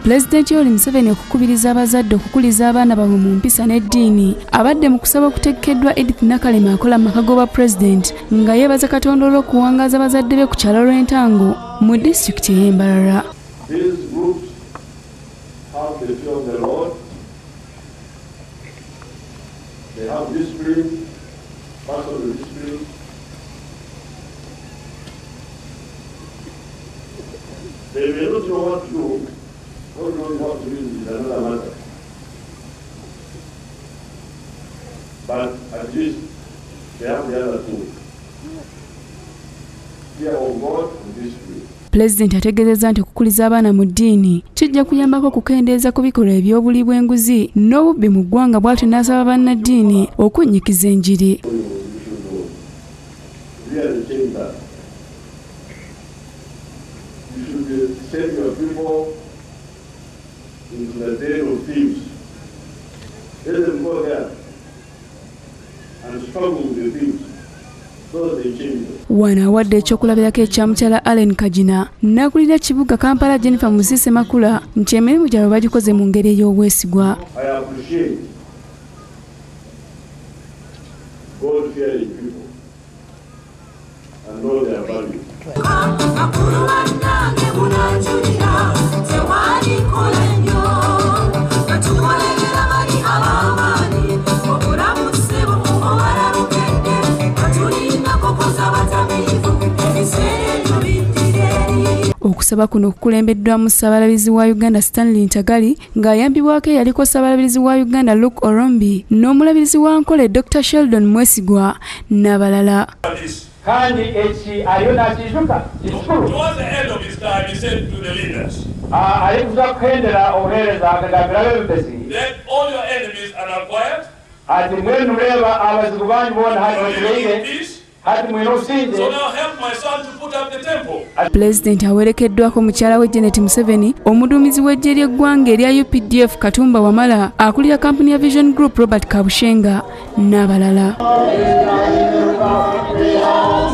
Pulezidenti Museveni okukubiriza abazadde okukuliza abaana baabwe mu mpisa n'eddiini abadde mu kusaba okutegekeddwa Edith Nakalema akola mu maka g'obwa Pulezidenti nga yeebaza Katonda olw'okuwangaaza abazadde be ku kyalo lw'Entango mu disitulikiti y'e Mbarara. They have discipline, personal discipline. They may not know what to do. What to do is another matter. But at least they have the other two. Fear of God and discipline. Pulezidenti ategeezezza nti okukuliza abaana mu ddiini kijja kuyambako okukendeeza ku bikolwa eby'obuli bw'enguzi n'obubbi mu ggwanga bw'atyo n'asaba bannaddiini okunnyikiza enjiri. Wano awadde ekyokulabirako ekya mukyala Allen Kajina n'akulira kibuga Kampala Jennifer Musise Makula nti emirimu gyabwe bagikoze mu ngeri ey'obwesigwa. Okusaba kuno kukulembeddwamu Ssabalabizi wa Uganda Stanley Ntagali ng'ayambibwako eyaliko Ssabalabizi wa Uganda Luke Orombi n'omulabirizi wa Nkole Dr. Sheldon Mwesigwa n'abalala. Kandi eki aliyo nakijuka kikulu. Towards the end of his time, he said to the leaders, alikuza kuhendera obuheereza akagambira ab'ebipesi. Let all your enemies are quiet. Ati mwenu muleba abazigu banyu boona hali wetubeire. So now help my son to put up the temple. Pulezidenti awerekeddwako mukyala we Janet Museveni, omuduumizi w'eggye ly'eggwanga erya UPDF Katumba Wamala, akulira kampuni ya Vision Group Robert Kabushenga n'abalala.